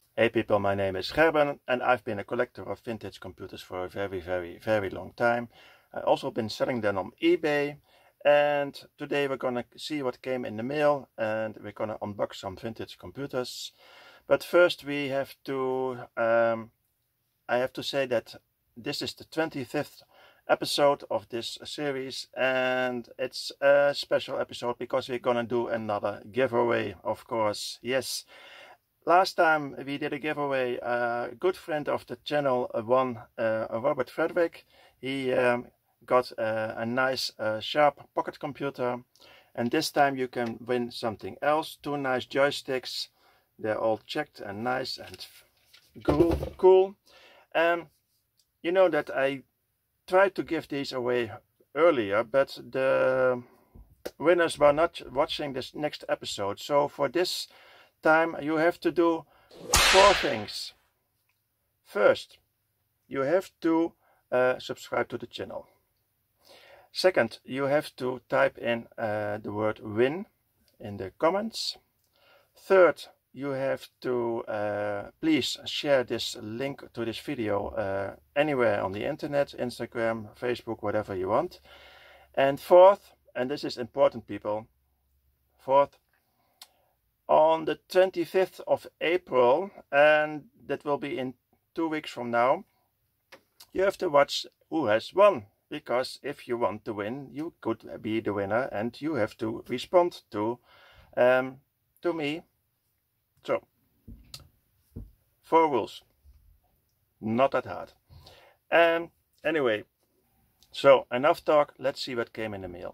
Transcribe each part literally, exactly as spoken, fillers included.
Hey people, my name is Gerben and I've been a collector of vintage computers for a very, very, very long time. I've also been selling them on eBay, and today we're gonna see what came in the mail and we're gonna unbox some vintage computers. But first we have to, um, I have to say that this is the twenty-fifth episode of this series, and it's a special episode because we're gonna do another giveaway, of course. Yes. Last time we did a giveaway, a good friend of the channel won, uh, Robert Frederick. He um, got uh, a nice uh, sharp pocket computer, and this time you can win something else. Two nice joysticks. They're all checked and nice and cool. cool. Um, you know that I tried to give these away earlier, but the winners were not watching this next episode. So for this time you have to do four things. First, you have to uh, subscribe to the channel. Second, you have to type in uh, the word win in the comments. Third, you have to uh, please share this link to this video uh, anywhere on the internet, Instagram, Facebook, whatever you want. And fourth, and this is important people, fourth, on the twenty-fifth of April, and that will be in two weeks from now, you have to watch who has won, because if you want to win, you could be the winner and you have to respond to um, to me. So, four rules, not that hard. And anyway, so enough talk, let's see what came in the mail.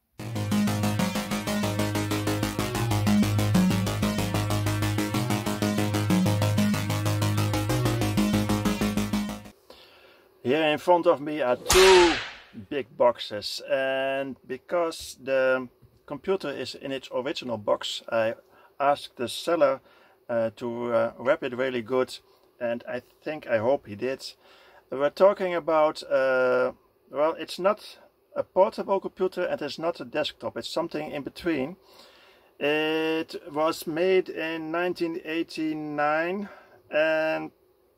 Here in front of me are two big boxes, and because the computer is in its original box, I asked the seller uh, to uh, wrap it really good, and I think, I hope he did. We're talking about, uh, well, it's not a portable computer and it's not a desktop, it's something in between. It was made in nineteen eighty-nine, and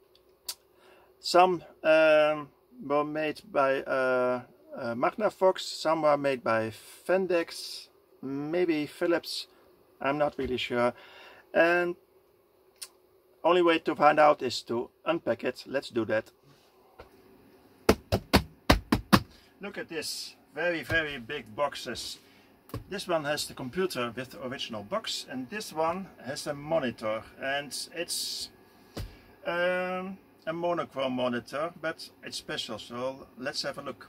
some um, were made by uh, uh, Magnavox, some were made by Fendex, maybe Philips, I'm not really sure. And only way to find out is to unpack it. Let's do that. Look at this, very very big boxes. This one has the computer with the original box, and this one has a monitor, and it's um, a monochrome monitor, but it's special, so let's have a look.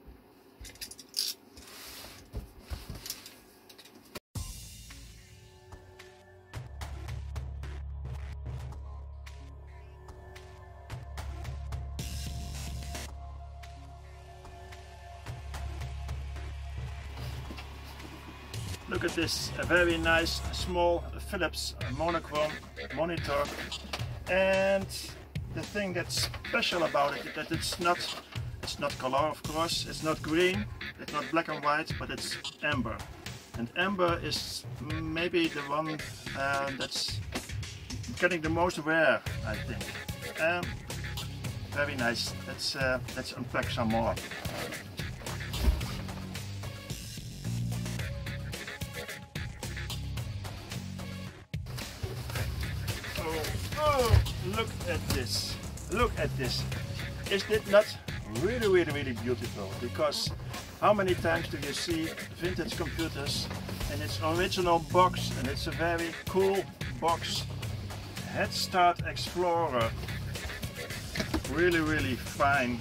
Look at this, a very nice small Philips monochrome monitor, and the thing that's special about it is that it's not it's not color, of course, it's not green, it's not black and white, but it's amber. And amber is maybe the one uh, that's getting the most rare, I think. Um, very nice. Let's uh, let's unpack some more. Oh, oh, look at this. Look at this. Is it not really, really, really beautiful? Because how many times do you see vintage computers in its original box, and it's a very cool box. Head Start Explorer. Really, really fine.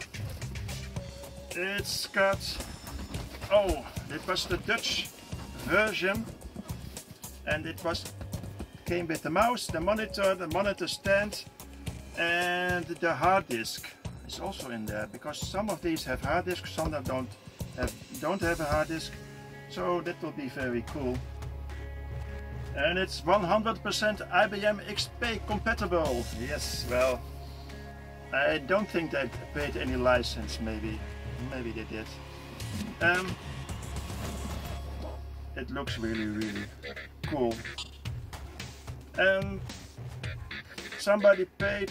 It's got, oh, it was the Dutch version, and it was came with the mouse, the monitor, the monitor stand, and the hard disk is also in there, because some of these have hard disks, some that don't have, don't have a hard disk, so that will be very cool. And it's one hundred percent I B M X P compatible. Yes, well, I don't think they paid any license, maybe, maybe they did. Um, it looks really, really cool. Um, somebody paid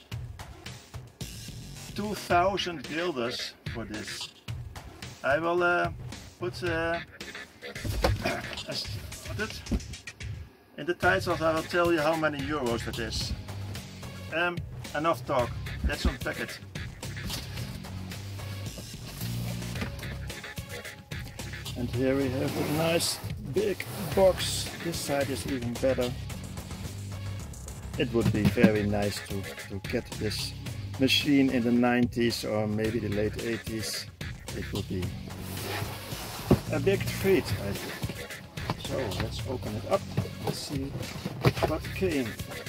two thousand guilders for this. I will uh, put uh, what it? in the titles. I will tell you how many euros that is. Um, enough talk. Let's unpack it. And here we have a nice big box. This side is even better. It would be very nice to, to get this machine in the nineties or maybe the late eighties. It would be a big treat, I think. So let's open it up and see what came.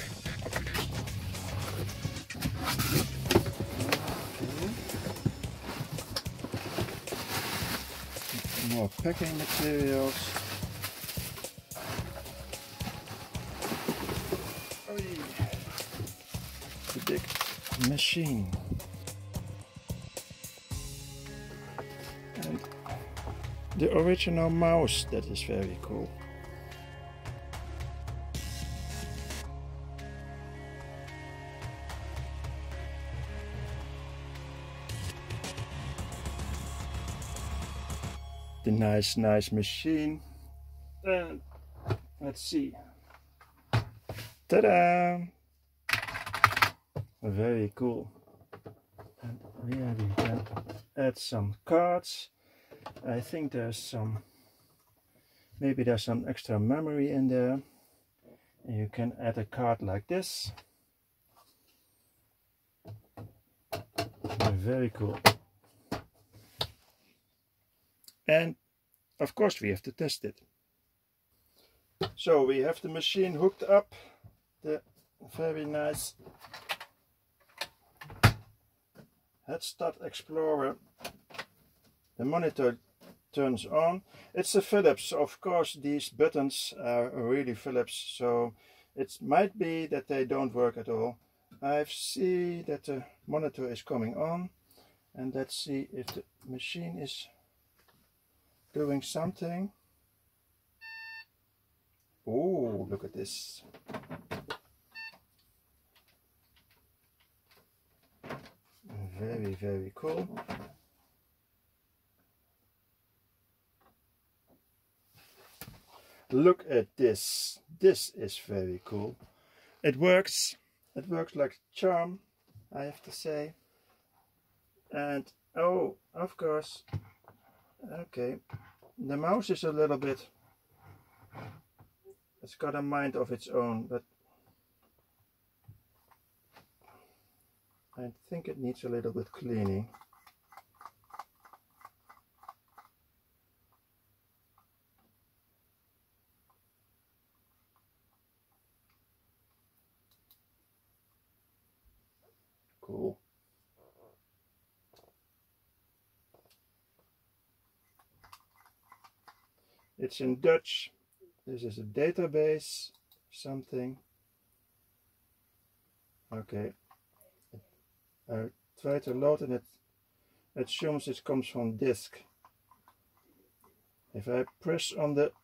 Okay. More packing materials. The big machine. And the original mouse, that is very cool. The nice, nice machine. And let's see. Ta-da! Very cool. And here we can add some cards. I think there's some, maybe there's some extra memory in there. And you can add a card like this. Very cool. And of course we have to test it. So we have the machine hooked up. The very nice Headstart Explorer. The monitor turns on. It's a Philips, of course these buttons are really Philips, so it might be that they don't work at all. I see that the monitor is coming on, and let's see if the machine is doing something. Oh, look at this. Very, very cool. Look at this. This is very cool. It works. It works like a charm, I have to say. And oh, of course. Okay. The mouse is a little bit, it's got a mind of its own, but I think it needs a little bit cleaning. Cool. It's in Dutch. This is a database, something. Okay. I try to load and it, it assumes it comes from disk. If I press on the,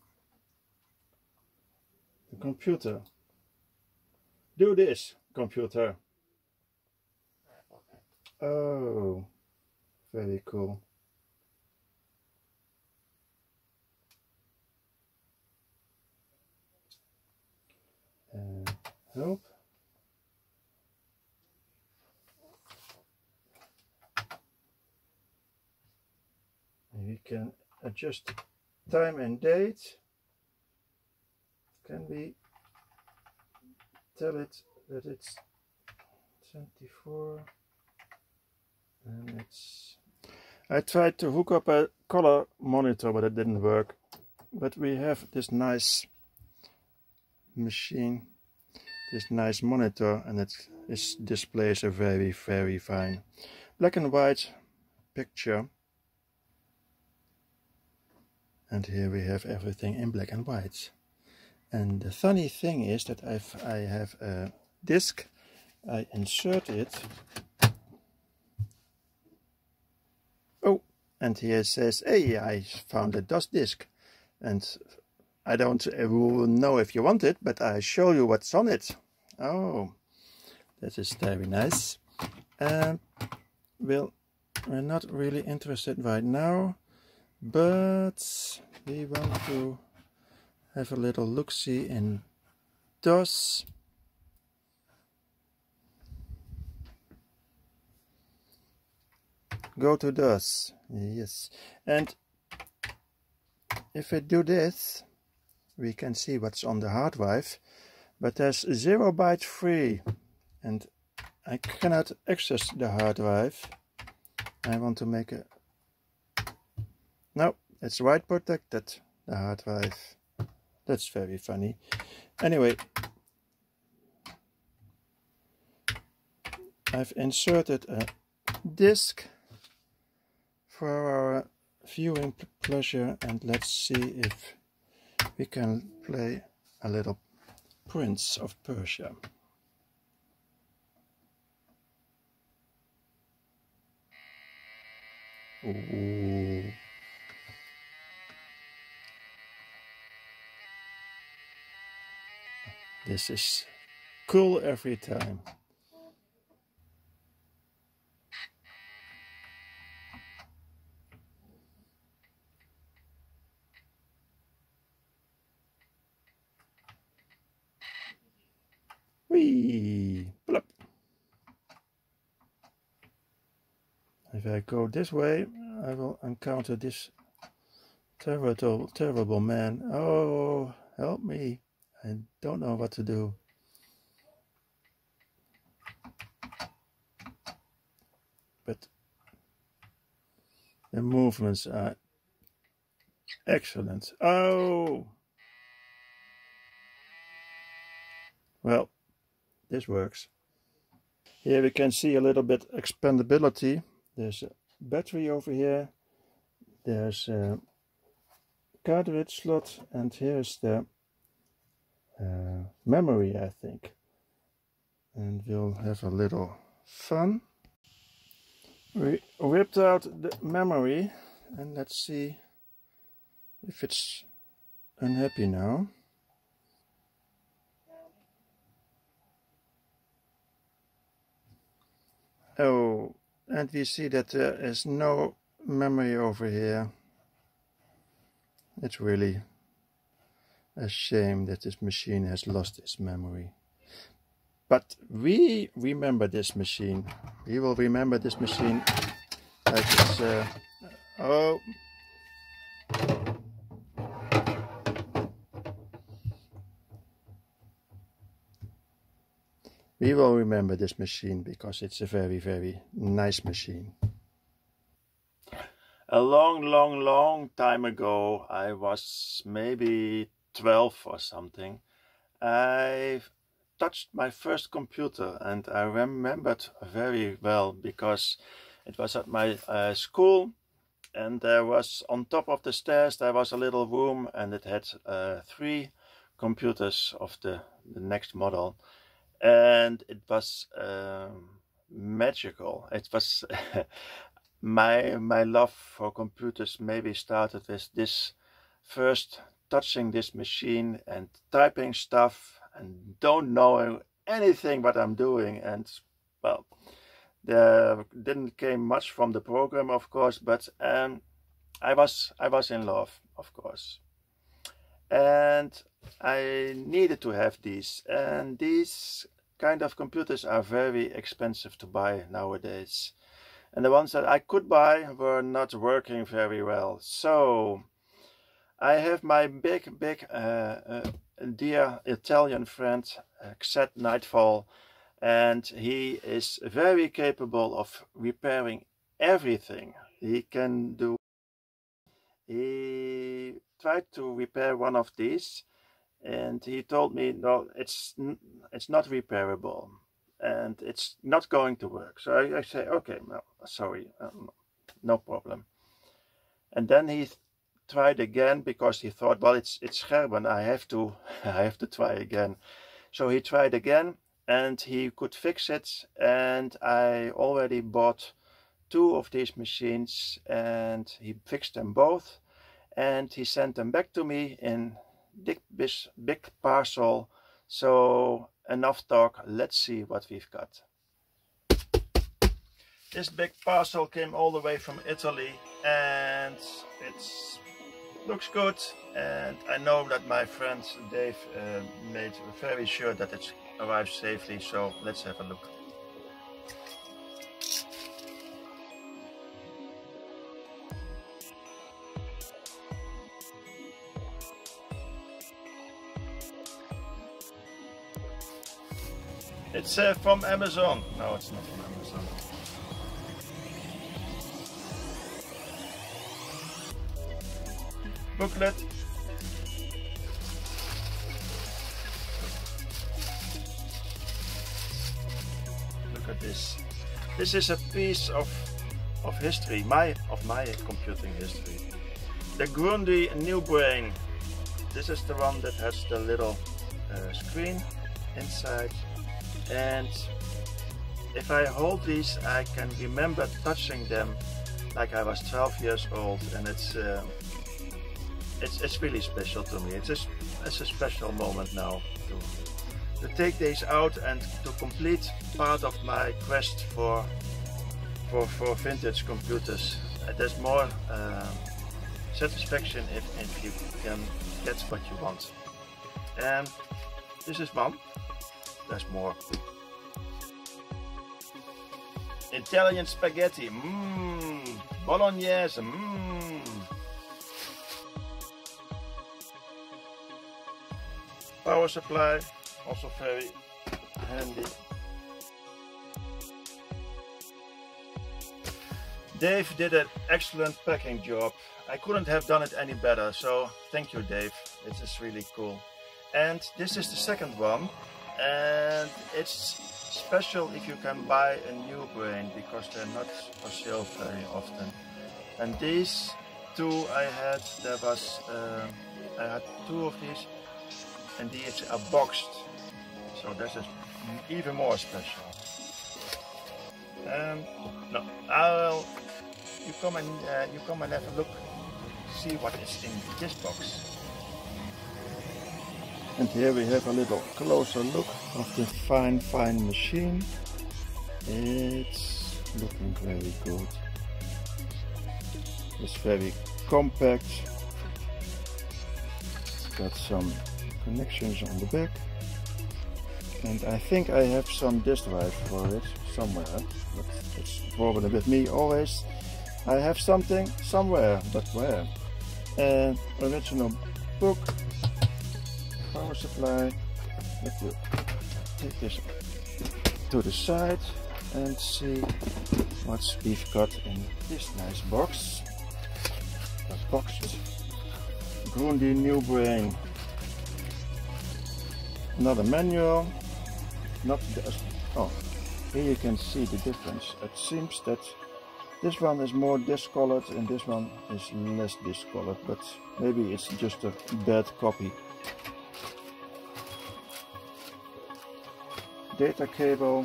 the computer, do this, computer. Oh, very cool. And help. We can adjust time and date. Can we tell it that it's twenty-four and it's... I tried to hook up a color monitor, but it didn't work. But we have this nice machine, this nice monitor, and it is displays a very, very fine black and white picture. And here we have everything in black and white. And the funny thing is that I've, I have a disc. I insert it. Oh, and here it says, hey, I found a DOS disk. And I don't know if you want it, but I show you what's on it. Oh, That is very nice. Um, well, we're not really interested right now, but we want to have a little look-see in DOS. Go to DOS, yes. And if we do this, we can see what's on the hard drive, but there's zero byte free, and I cannot access the hard drive. I want to make a... No, it's write protected, the hard drive. That's very funny. Anyway, I've inserted a disk for our viewing pleasure, and let's see if we can play a little Prince of Persia. Ooh. This is cool every time. Whee! Plop. If I go this way, I will encounter this terrible, terrible man. Oh, help me. I don't know what to do. But the movements are excellent. Oh! Well, this works. Here we can see a little bit expandability. There's a battery over here. There's a cartridge slot, and here's the uh, memory, I think. And we'll have a little fun. We whipped out the memory, and let's see if it's unhappy now. Oh, and we see that there is no memory over here. It's really a shame that this machine has lost its memory. But we remember this machine. We will remember this machine like it's... Uh, oh... We will remember this machine because it's a very, very nice machine. A long, long, long time ago, I was maybe twelve or something, I touched my first computer, and I remembered very well because it was at my uh, school, and there was on top of the stairs there was a little room, and it had uh, three computers of the, the next model. And it was um, magical. It was my my love for computers maybe started with this first touching this machine and typing stuff and don't know anything what I'm doing. And well, there didn't came much from the program, of course, but um, I was I was in love, of course. And I needed to have these, and these kind of computers are very expensive to buy nowadays, and the ones that I could buy were not working very well. So I have my big big uh, uh, dear Italian friend Xed Nightfall, and he is very capable of repairing everything. He can do he tried to repair one of these, and he told me, no, it's it's not repairable, and it's not going to work. So I, I say, okay, no, sorry, um, no problem. And then he tried again because he thought, well, it's it's Gerben, I have to I have to try again. So he tried again, and he could fix it. And I already bought two of these machines, and he fixed them both, and he sent them back to me in big big parcel. So enough talk, let's see what we've got. This big parcel came all the way from Italy and it looks good, and I know that my friend Dave uh, made very sure that it arrives safely, so let's have a look. It's uh, from Amazon. No, it's not from Amazon. Booklet. Look at this. This is a piece of of history, my of my computing history. The Grundy NewBrain. This is the one that has the little uh, screen inside. And if I hold these, I can remember touching them like I was twelve years old, and it's uh, it's it's really special to me. It's a it's a special moment now to to take these out and to complete part of my quest for for for vintage computers. Uh, there's more uh, satisfaction if if you can get what you want. And this is one. There's more. Italian spaghetti, mmm, bolognese, mmm. Power supply, also very handy. Dave did an excellent packing job. I couldn't have done it any better, so thank you, Dave. It is really cool. And this is the second one. And it's special if you can buy a NewBrain, because they're not for sale very often. And these two I had, there was, uh, I had two of these, and these are boxed, so this is even more special. And no, I'll, you come and uh, you come and have a look, see what is in this box. And here we have a little closer look of the fine, fine machine. It's looking very good. It's very compact. It's got some connections on the back. And I think I have some disk drive for it somewhere. But it's a problem with me always. I have something somewhere, but where? An original book. Power supply. Let me take this to the side and see what we've got in this nice box. A boxed Grundy NewBrain. Another manual. Not the, oh, here you can see the difference. It seems that this one is more discolored and this one is less discolored, but maybe it's just a bad copy. Data cable.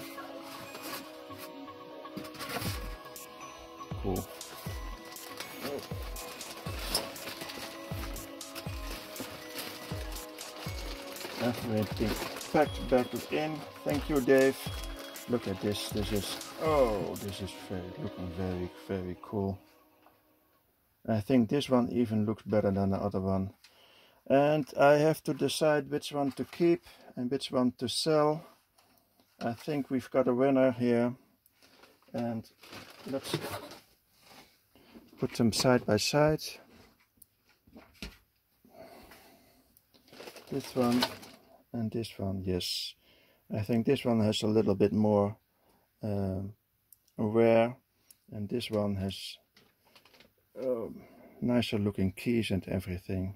Cool. Oh. Everything packed back in. Thank you, Dave. Look at this. This is, oh, this is very, looking very, very cool. I think this one even looks better than the other one. And I have to decide which one to keep and which one to sell. I think we've got a winner here, and let's put them side by side. This one and this one, yes. I think this one has a little bit more um, wear, and this one has um, nicer looking keys and everything.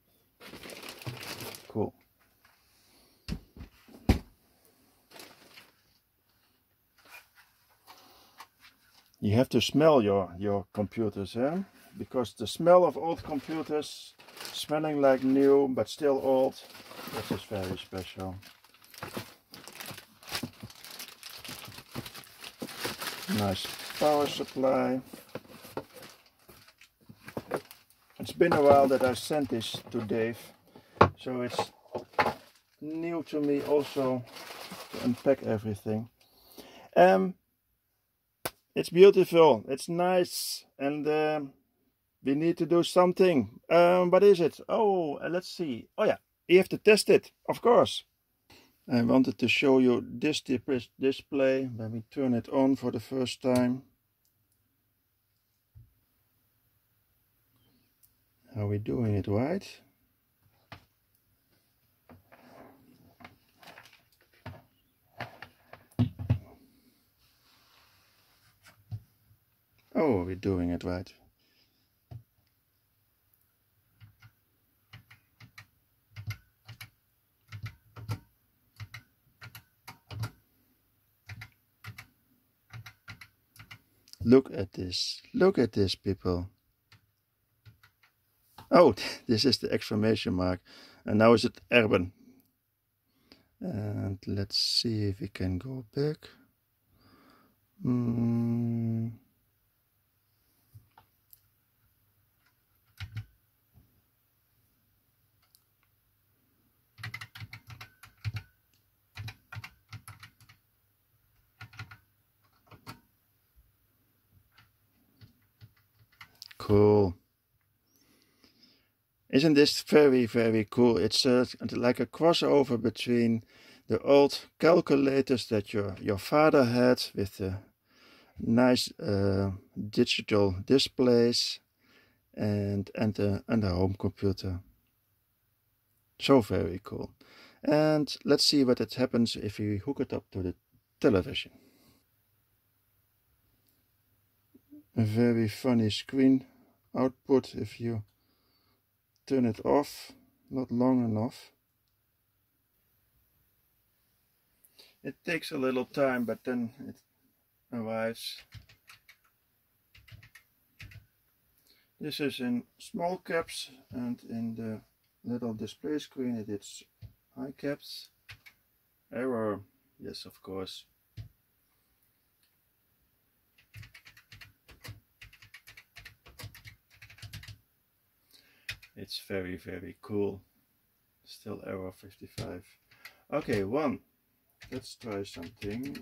Cool. You have to smell your, your computers, eh? Because the smell of old computers, smelling like new but still old, that is very special. Nice power supply. It's been a while that I sent this to Dave, so it's new to me also to unpack everything. Um, it's beautiful, it's nice, and um, we need to do something. Um, what is it? Oh, uh, let's see. Oh yeah, you have to test it, of course. I wanted to show you this display when we turn it on for the first time. Are we doing it right? Oh, we're doing it right. Look at this. Look at this, people. Oh, this is the exclamation mark. And now is it Erben. And let's see if we can go back. Mm. Cool. Isn't this very, very cool? It's uh, like a crossover between the old calculators that your, your father had with the nice uh, digital displays and, and, uh, and a home computer. So very cool. And let's see what it happens if we hook it up to the television. A very funny screen output if you turn it off, not long enough. It takes a little time, but then it arrives. This is in small caps, and in the little display screen it is high caps. Error, yes, of course. It's very, very cool. Still error fifty-five. Okay, one. Let's try something.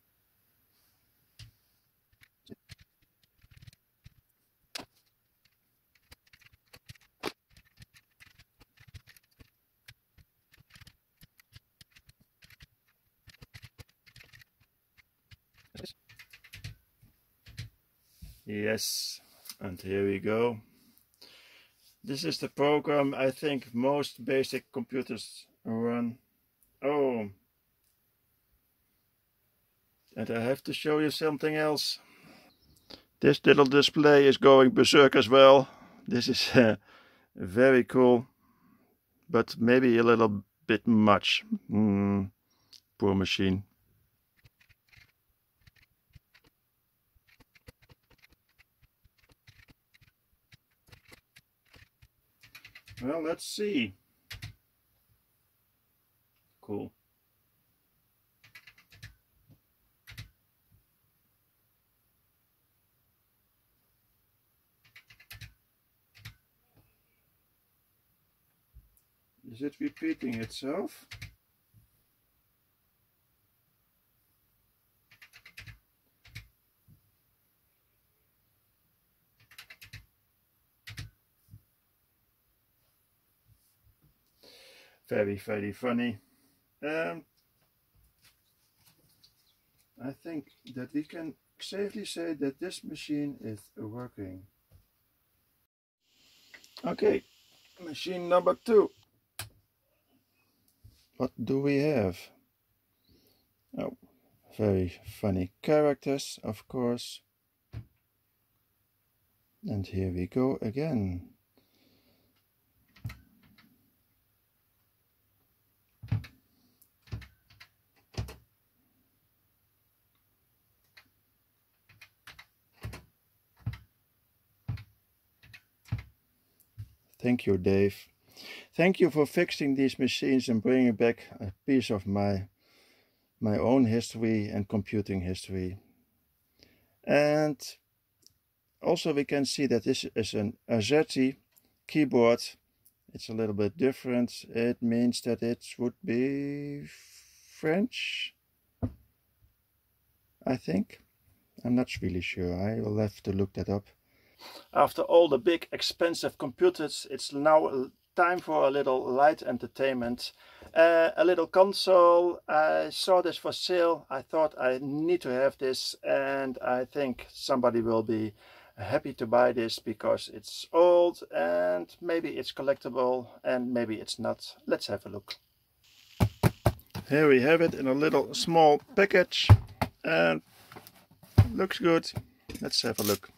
Yes, and here we go. This is the program I think most basic computers run. Oh, and I have to show you something else. This little display is going berserk as well. This is uh, very cool, but maybe a little bit much. Mm, poor machine. Well, let's see. Cool. Is it repeating itself? Very, very funny. Um, I think that we can safely say that this machine is working. Okay, machine number two. What do we have? Oh, very funny characters, of course. And here we go again. Thank you, Dave. Thank you for fixing these machines and bringing back a piece of my my own history and computing history. And also we can see that this is an AZERTY keyboard. It's a little bit different. It means that it would be French. I think. I'm not really sure. I will have to look that up. After all the big expensive computers, it's now time for a little light entertainment. Uh, a little console. I saw this for sale. I thought I need to have this, and I think somebody will be happy to buy this because it's old and maybe it's collectible and maybe it's not. Let's have a look. Here we have it in a little small package and looks good. Let's have a look.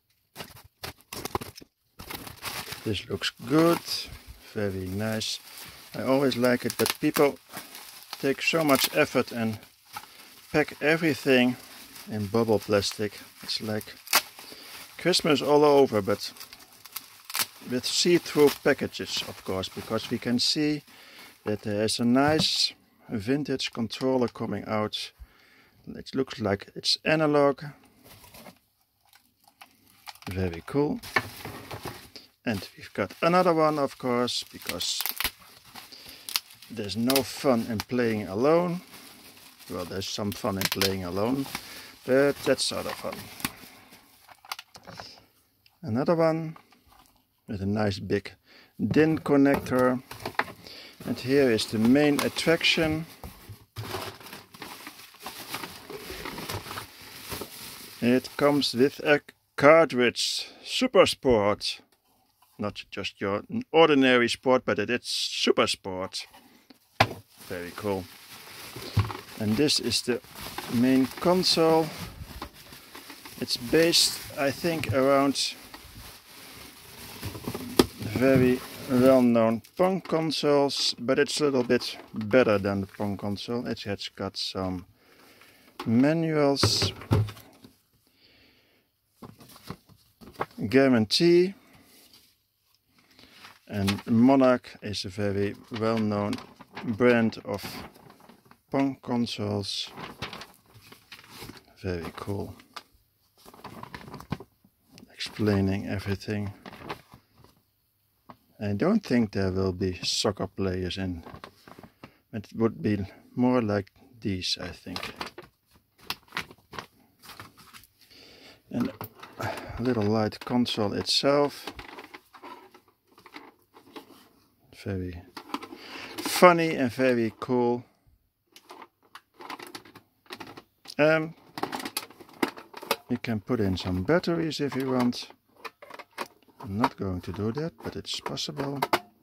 This looks good, very nice. I always like it that people take so much effort and pack everything in bubble plastic. It's like Christmas all over, but with see-through packages, of course, because we can see that there is a nice vintage controller coming out. It looks like it's analog. Very cool. And we've got another one, of course, because there's no fun in playing alone. Well, there's some fun in playing alone, but that's other fun. Another one with a nice big D I N connector. And here is the main attraction. It comes with a cartridge, Super Sport. Not just your ordinary sport, but it is Super Sport. Very cool. And this is the main console. It's based, I think, around very well-known Pong consoles, but it's a little bit better than the Pong console. It has got some manuals, guarantee, and Monarch is a very well-known brand of Pong consoles. Very cool. Explaining everything. I don't think there will be soccer players in. It would be more like these, I think. And a little light console itself. Very funny and very cool. Um, you can put in some batteries if you want. I'm not going to do that, but it's possible.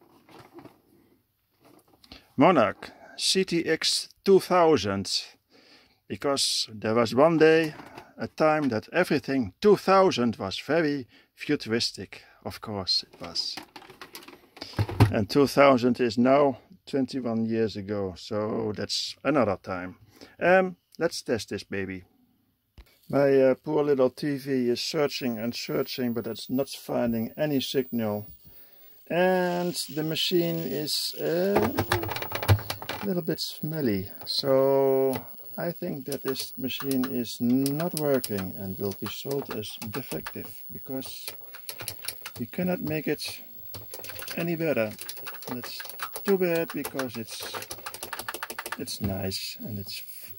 Monarch C T X two thousand, because there was one day, a time that everything two thousand was very futuristic. Of course it was. And two thousand is now twenty-one years ago, so that's another time. Um, let's test this baby. My uh, poor little T V is searching and searching, but it's not finding any signal. And the machine is uh, a little bit smelly. So I think that this machine is not working and will be sold as defective, because we cannot make it any better. That's too bad, because it's it's nice and it's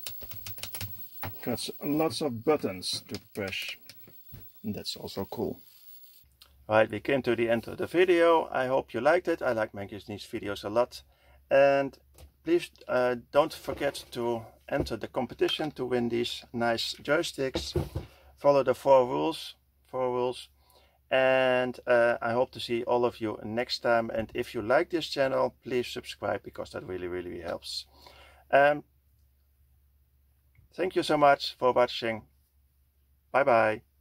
got lots of buttons to press. And that's also cool. Right, we came to the end of the video. I hope you liked it. I like making these videos a lot. And please uh, don't forget to enter the competition to win these nice joysticks. Follow the four rules. Four rules. And uh, I hope to see all of you next time. And if you like this channel, please subscribe, because that really, really helps. Um, thank you so much for watching. Bye bye.